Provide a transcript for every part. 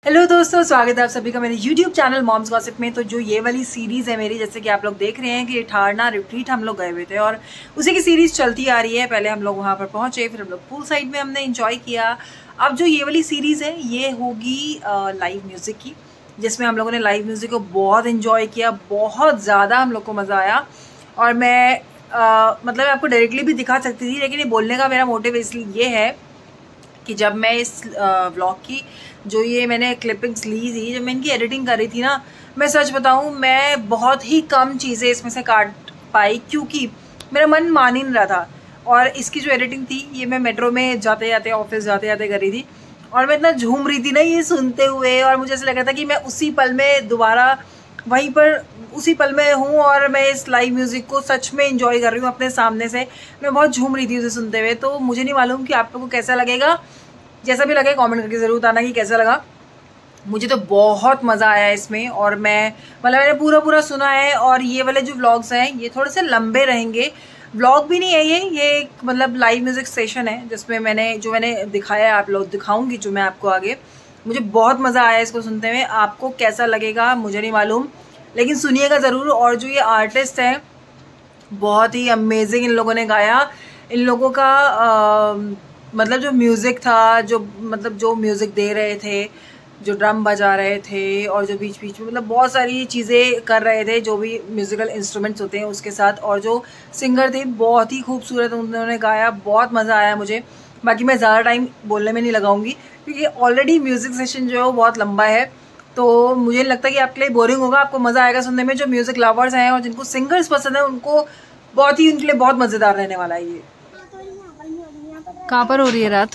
Hello दोस्तों, स्वागत है आप सभी का मेरे YouTube चैनल मॉम्स गॉसिप में। तो जो ये वाली सीरीज़ है मेरी, जैसे कि आप लोग देख रहे हैं कि ठारना रिट्रीट हम लोग गए हुए थे और उसी की सीरीज़ चलती आ रही है। पहले हम लोग वहाँ पर पहुँचे, फिर हम लोग पूल साइड में हमने एंजॉय किया। अब जो ये वाली सीरीज़ है ये होगी लाइव म्यूज़िक की, जिसमें हम लोगों ने लाइव म्यूज़िक को बहुत इन्जॉय किया, बहुत ज़्यादा हम लोग को मज़ा आया। और मैं मतलब आपको डायरेक्टली भी दिखा सकती थी, लेकिन ये बोलने का मेरा मोटिव इसलिए ये है कि जब मैं इस व्लॉग की जो ये मैंने क्लिपिंग्स ली थी, जब मैं इनकी एडिटिंग कर रही थी ना, मैं सच बताऊं मैं बहुत ही कम चीज़ें इसमें से काट पाई, क्योंकि मेरा मन मान ही नहीं रहा था। और इसकी जो एडिटिंग थी ये मैं मेट्रो में जाते जाते, ऑफिस जाते जाते कर रही थी, और मैं इतना झूम रही थी ना ये सुनते हुए, और मुझे ऐसा लग रहा था कि मैं उसी पल में दोबारा वहीं पर उसी पल में हूँ और मैं इस लाइव म्यूज़िक को सच में एंजॉय कर रही हूँ अपने सामने से। मैं बहुत झूम रही थी उसे सुनते हुए। तो मुझे नहीं मालूम कि आप लोगों को कैसा लगेगा, जैसा भी लगे कमेंट करके ज़रूर बताना कि कैसा लगा। मुझे तो बहुत मज़ा आया इसमें, और मैंने पूरा सुना है। और ये वाले जो व्लॉग्स हैं ये थोड़े से लंबे रहेंगे। व्लॉग भी नहीं है ये एक मतलब लाइव म्यूज़िक सेशन है, जिसमें मैंने दिखाया है, आप लोग दिखाऊंगी जो मैं आपको आगे। मुझे बहुत मज़ा आया इसको सुनते हुए। आपको कैसा लगेगा मुझे नहीं मालूम, लेकिन सुनिएगा ज़रूर। और जो ये आर्टिस्ट हैं बहुत ही अमेजिंग इन लोगों ने गाया। इन लोगों का मतलब जो म्यूज़िक था, जो म्यूज़िक दे रहे थे, जो ड्रम बजा रहे थे, और जो बीच बीच में मतलब बहुत सारी चीज़ें कर रहे थे, जो भी म्यूज़िकल इंस्ट्रूमेंट्स होते हैं उसके साथ। और जो सिंगर थे बहुत ही खूबसूरत उन्होंने गाया, बहुत मज़ा आया मुझे। बाकी मैं ज़्यादा टाइम बोलने में नहीं लगाऊंगी, क्योंकि ऑलरेडी म्यूज़िक सेशन जो है वो बहुत लंबा है, तो मुझे लगता है कि आपके लिए बोरिंग होगा। आपको मज़ा आएगा सुनने में। जो म्यूज़िक लवर्स हैं और जिनको सिंगर्स पसंद है उनको उनके लिए बहुत मज़ेदार रहने वाला है ये। कहाँ पर हो रही है रात?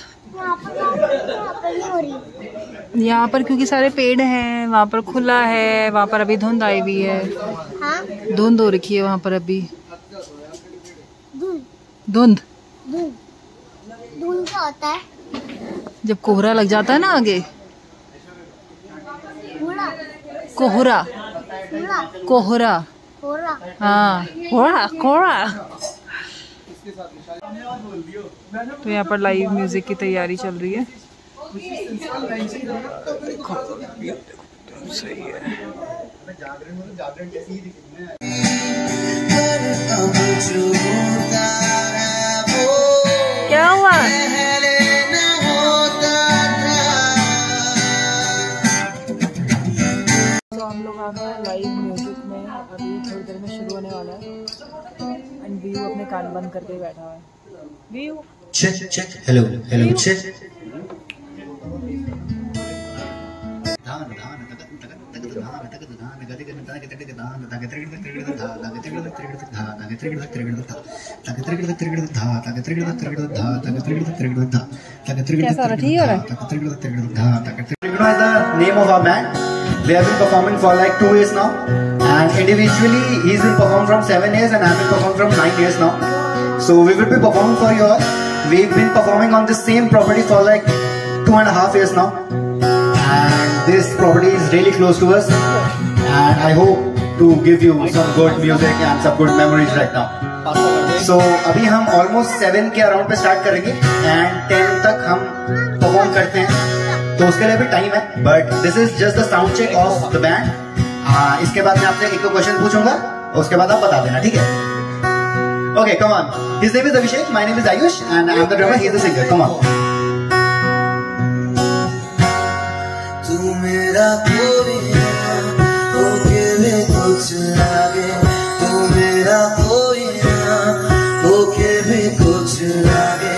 यहाँ पर क्योंकि सारे पेड़ हैं, वहाँ पर खुला है, वहाँ पर अभी धुंध आई हुई है। हाँ? धुंध हो रखी है वहाँ पर अभी। धुंध क्या होता है? जब कोहरा लग जाता है ना आगे। कोहरा कोहरा हाँ, कोहरा। तो यहाँ पर लाइव म्यूजिक की तैयारी चल रही है। सही है। क्या हुआ? तो हम लोग आ गए लाइव म्यूजिक में, अभी थोड़ी देर में शुरू होने वाला है। एंड व्यू अपने कान बंद करके बैठा हुआ है। View check hello check. कैसा रहा? ठीक हो रहा है? Name of our band. We have been performing for like 2 years now, and individually he's been performing from 7 years and I've been performing from 9 years now. So we will be performing for you all. We've been performing on the same property for like 2.5 years now, and this property is really close to us, and I hope to give you some good music and some good memories right now. So अभी हम almost 7 के around पे start करेंगे and 10 तक हम perform करते हैं, तो उसके लिए भी टाइम है। But this is just the sound check of the band. इसके बाद मैं आपसे एक क्वेश्चन पूछूंगा, उसके बाद आप बता देना, ठीक है? Okay, come on. His name is Abhishek, my name is Ayush, and I am the drummer, he is the singer. Come on. तू मेरा कोई होके भी कुछ लागे, तू मेरा कोई होके भी कुछ लागे।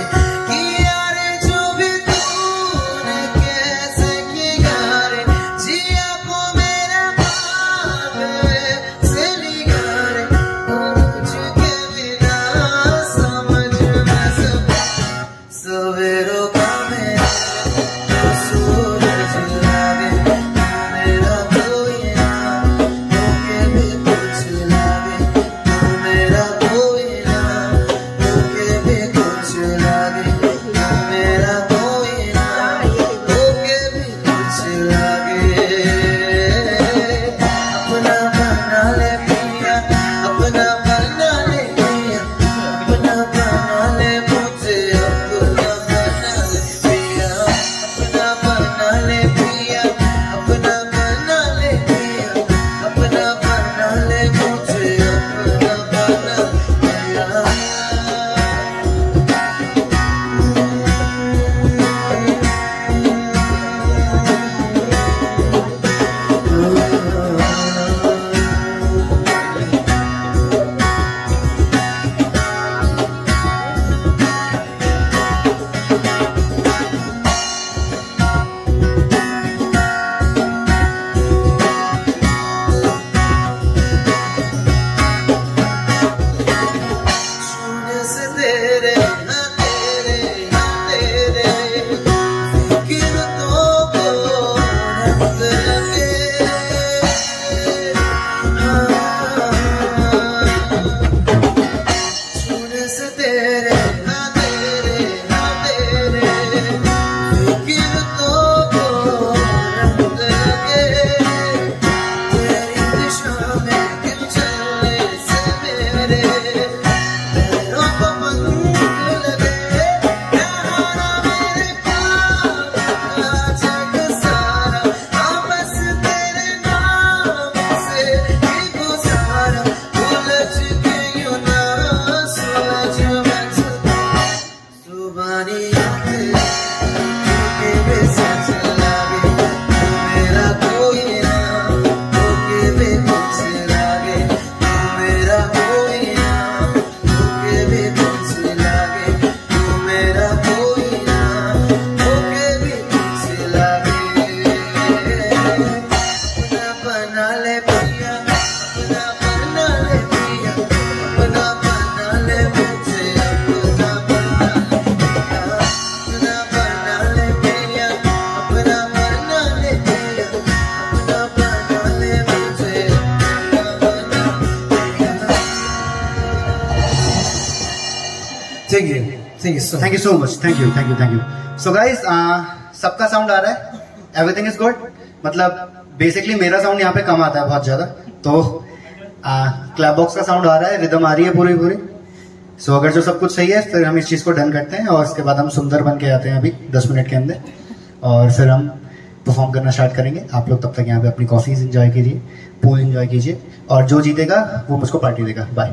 Thank you so much, thank you thank you thank you. So guys सबका साउंड आ रहा है, एवरीथिंग इज गुड। मतलब बेसिकली मेरा साउंड यहाँ पे कम आता है बहुत ज्यादा, तो क्लैप बॉक्स का साउंड आ रहा है, रिदम आ रही है पूरी पूरी। सो अगर जो सब कुछ सही है फिर हम इस चीज को डन करते हैं और उसके बाद हम सुंदर बन के आते हैं अभी 10 मिनट के अंदर, और फिर हम परफॉर्म करना स्टार्ट करेंगे। आप लोग तब तक यहाँ पे अपनी कॉफीज एंजॉय कीजिए, पूल एंजॉय कीजिए, और जो जीतेगा वो मुझको पार्टी देगा। Bye.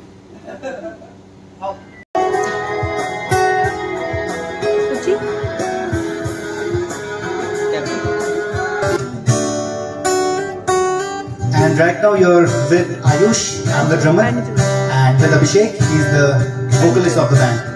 And right now you're with Ayush, I'm the drummer, and with Abhishek, he's the vocalist of the band.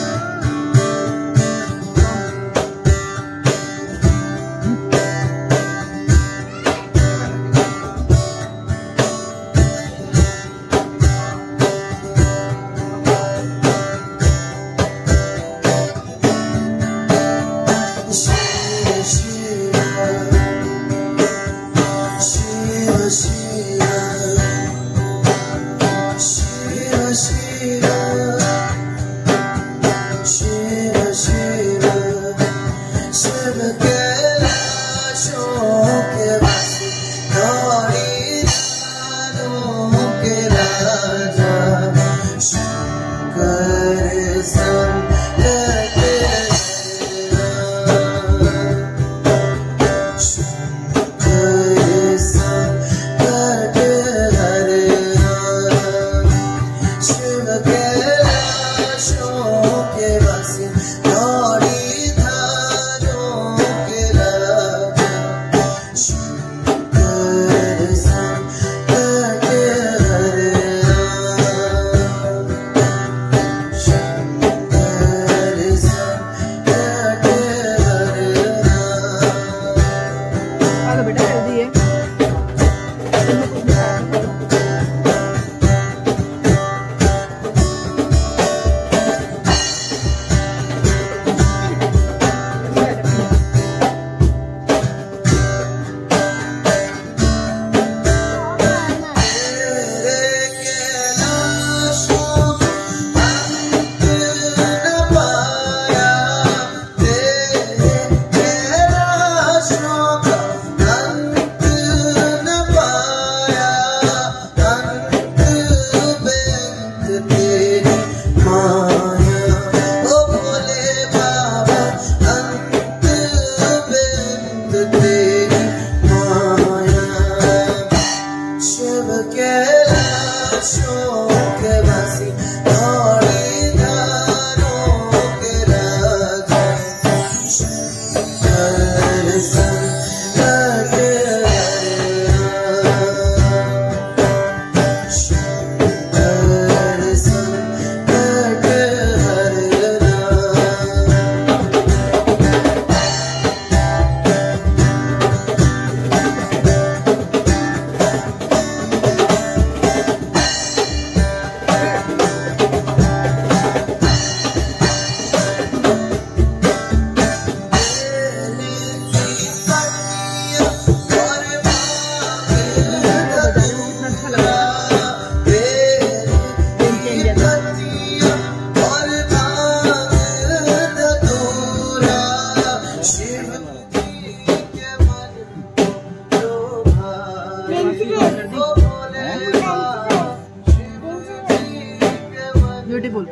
Beautiful.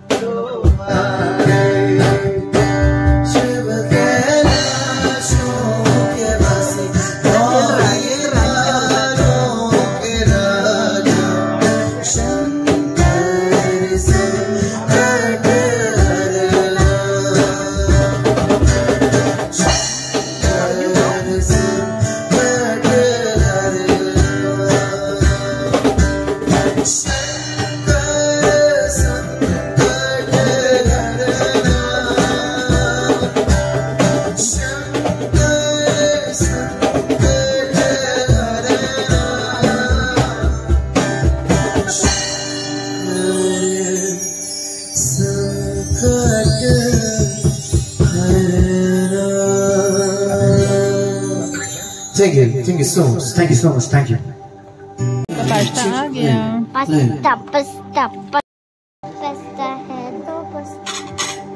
Thank you so much. Thank you so much. Thank you. Pasta आ गया। Pasta pasta pasta है तो pasta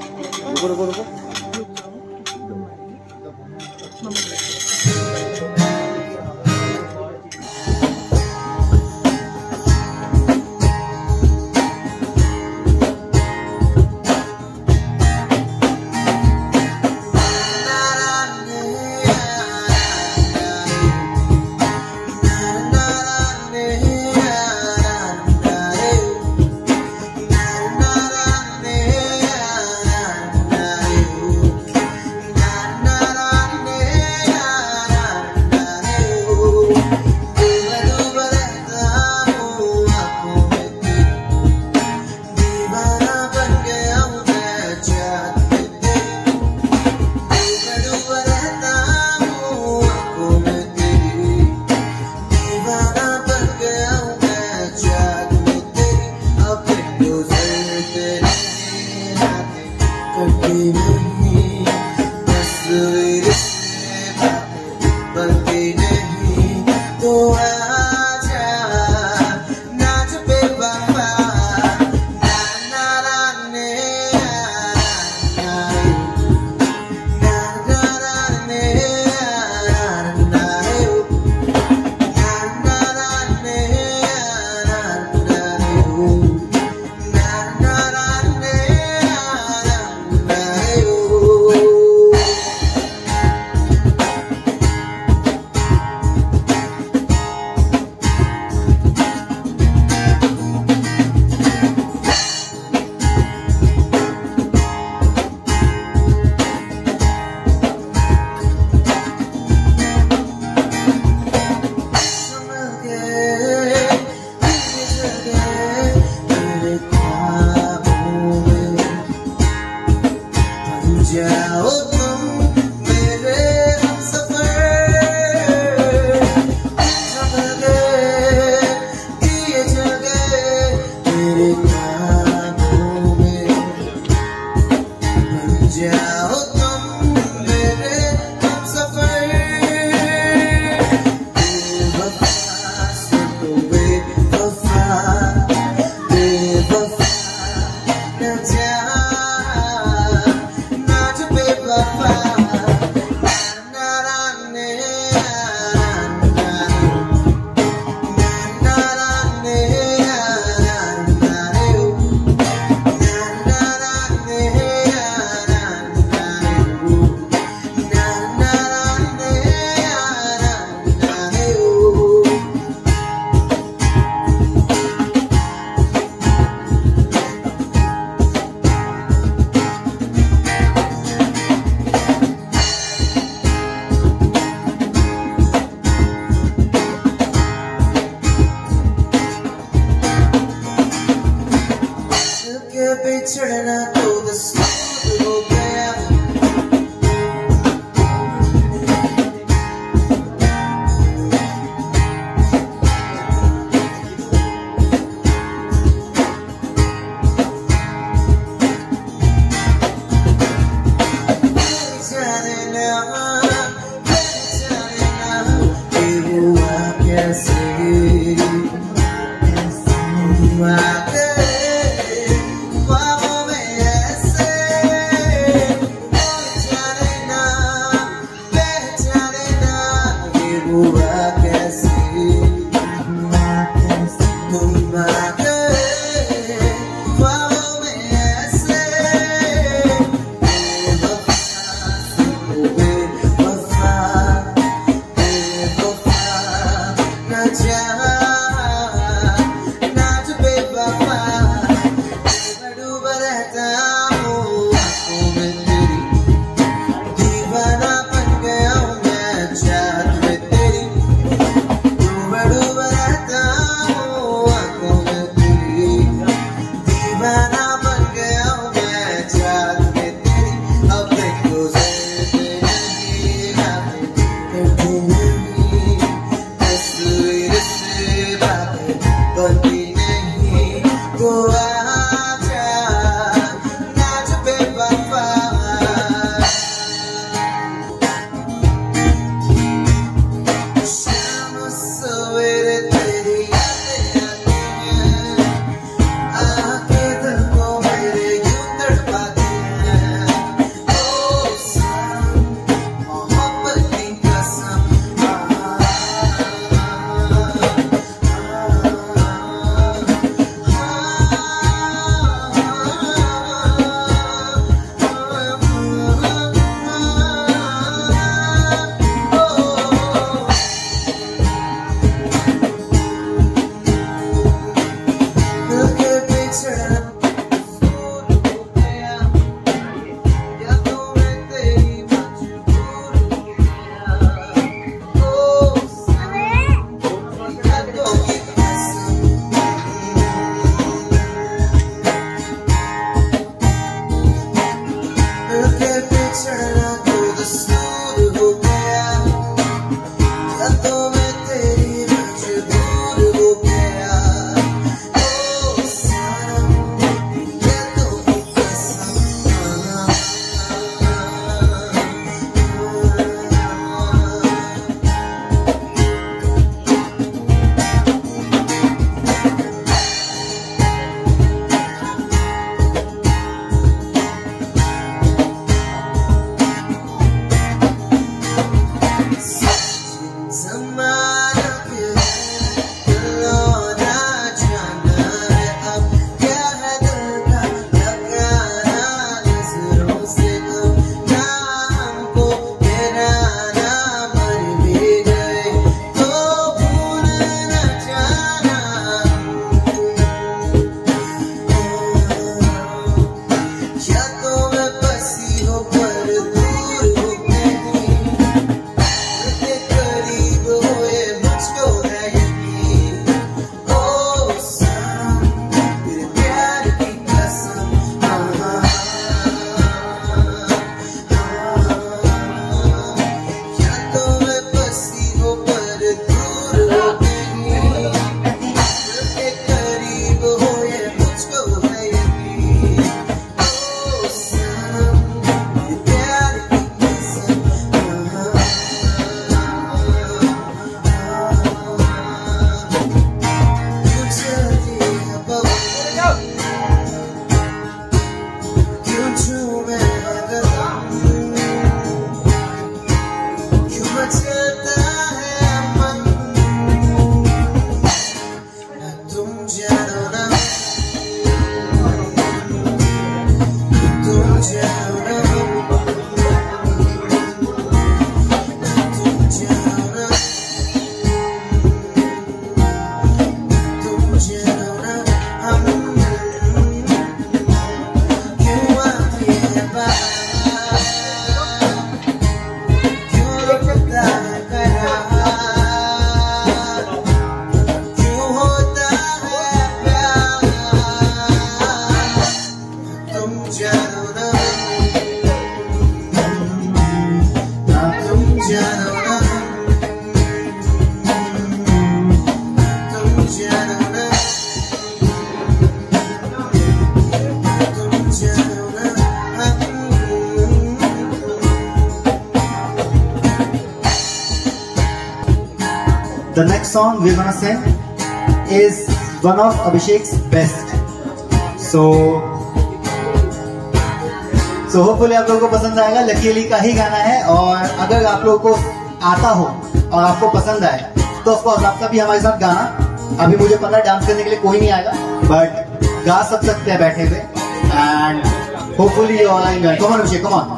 रुको रुको रुको। बिछड़ना तो दस्तूर हो गया। जाने ना कि हुआ कैसे The next song we're gonna sing is one of Abhishek's best. So hopefully आप लोगों को पसंद आएगा. लकी अली का ही गाना है, और अगर आप लोगों को आता हो और आपको पसंद आए तो ऑफ कोर्स आपका भी हमारे साथ गाना. अभी मुझे पता है डांस करने के लिए कोई नहीं आएगा, बट गा सब सकते हैं बैठे हुए. And hopefully you all enjoy. Come on Abhishek, come on.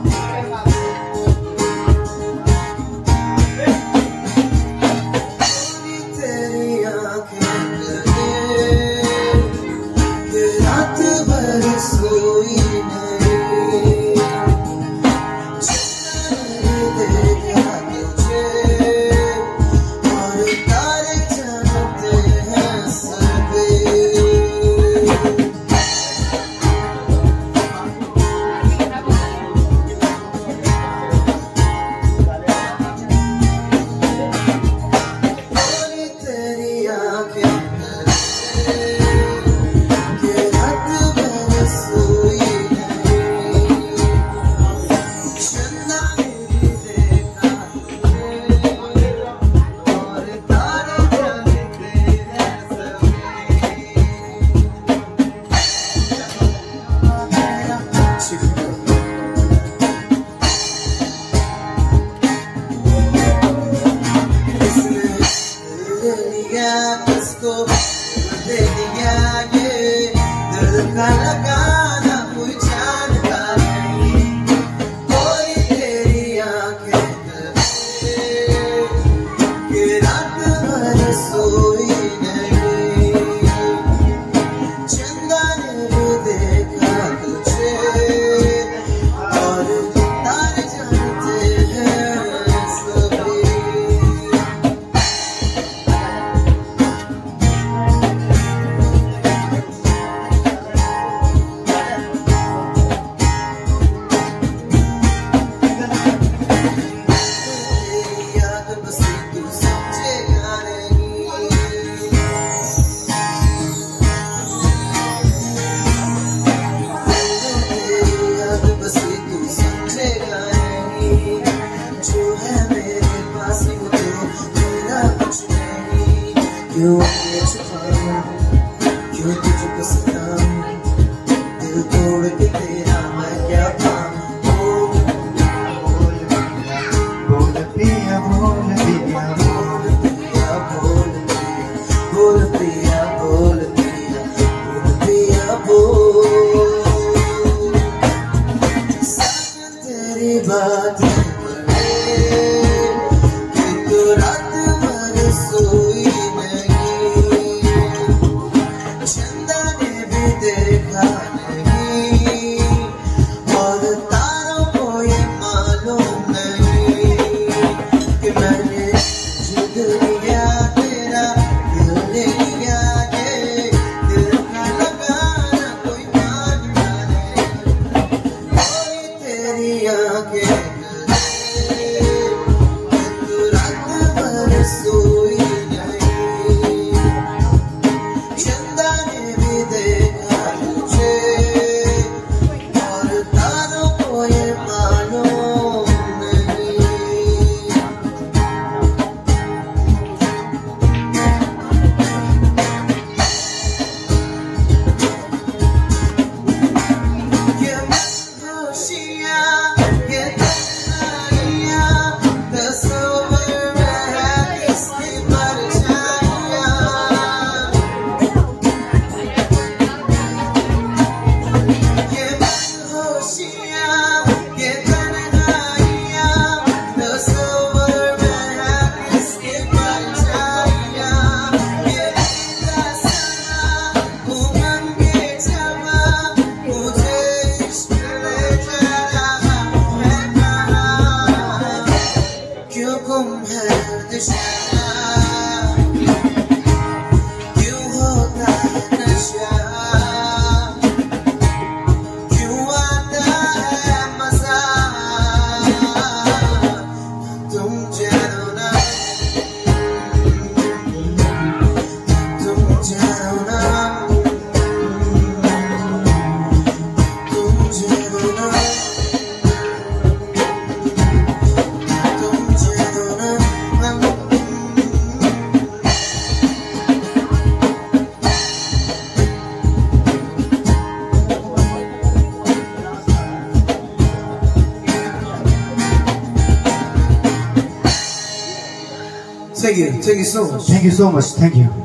Thank you so much. Thank you so much. Thank you.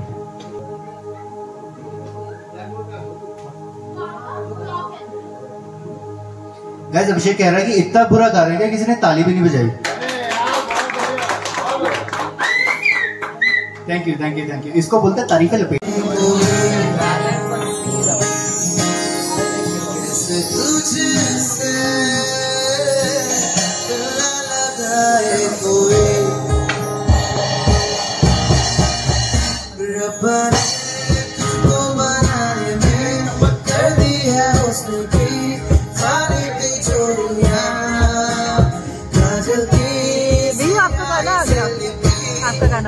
Guys Abhishek कह रहा है कि इतना बुरा गा रहे हैं किसी ने ताली भी नहीं बजाई। Thank you thank you thank you. इसको बोलते हैं तारीफे लपेट। आपका गाना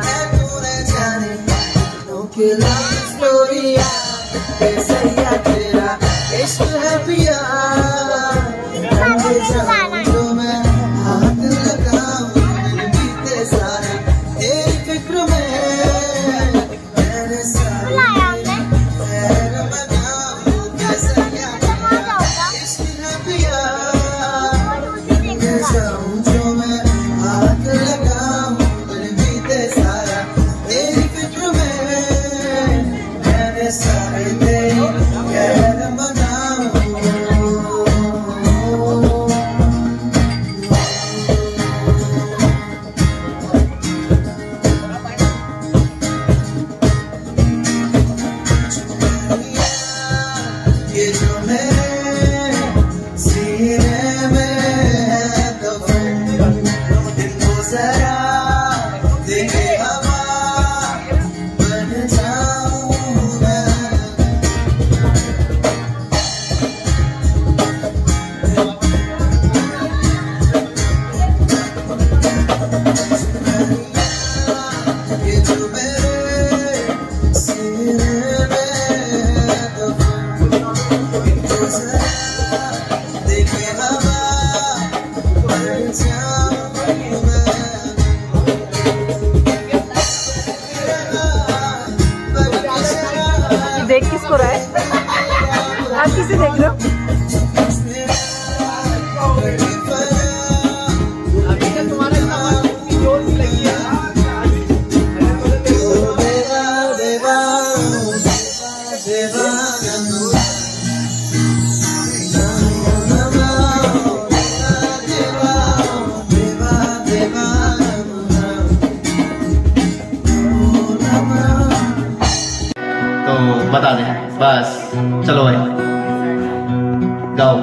देख किसको रहा है? आप किसे देख रहे हो? बता दें बस। चलो भाई गाओ।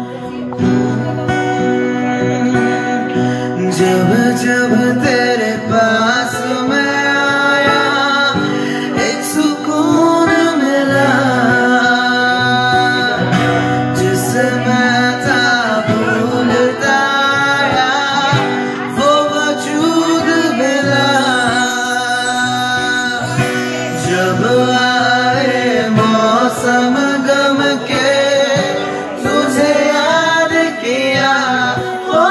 जब जब तेरे पास मैं आया एक सुकून मिला, जिसे मैं था भूलता आया वो वजूद मिला। जब मौसम गम के तुझे याद किया, ओ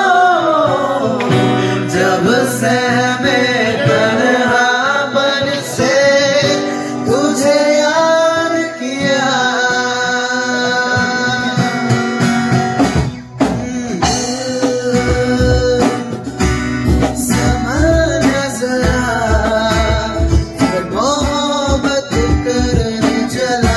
जब से मैं तन्हापन से तुझे याद किया। समझ जरा मोहब्बत करने चला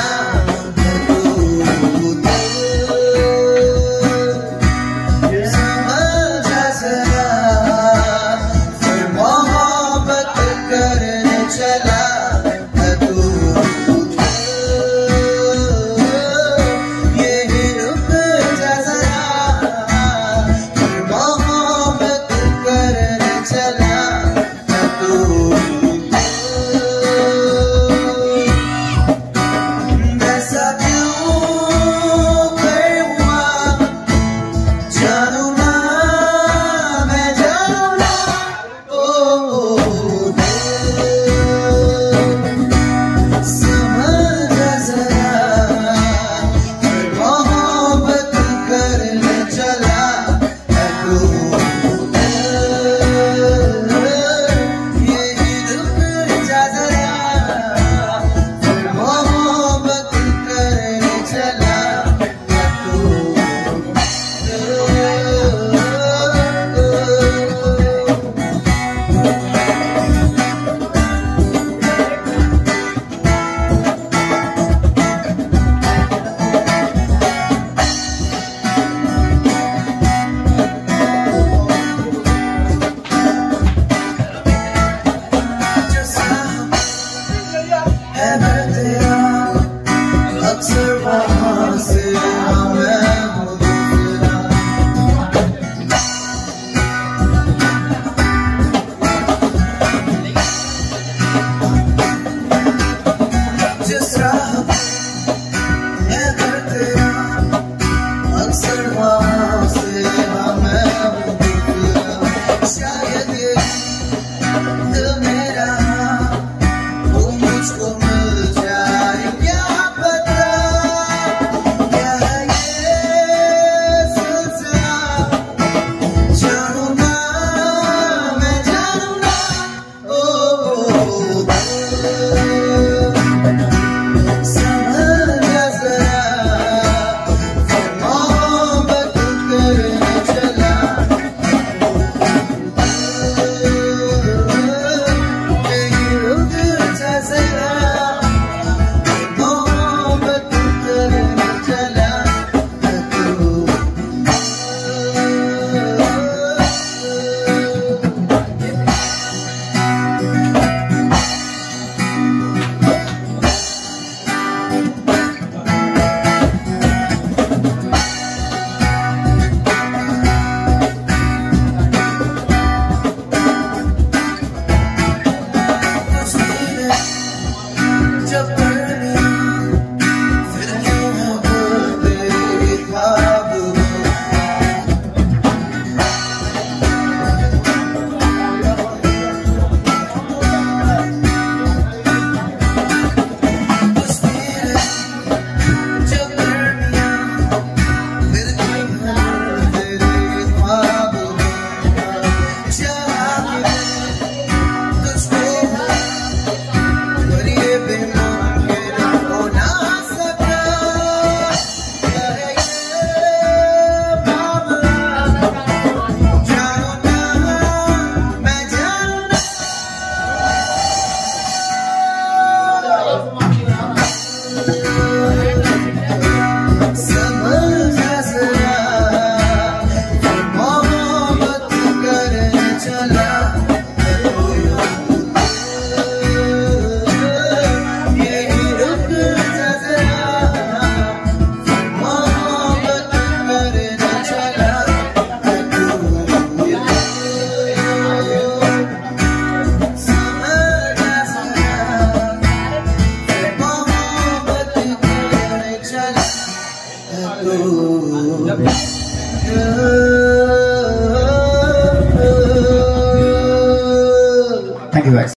Thank you guys.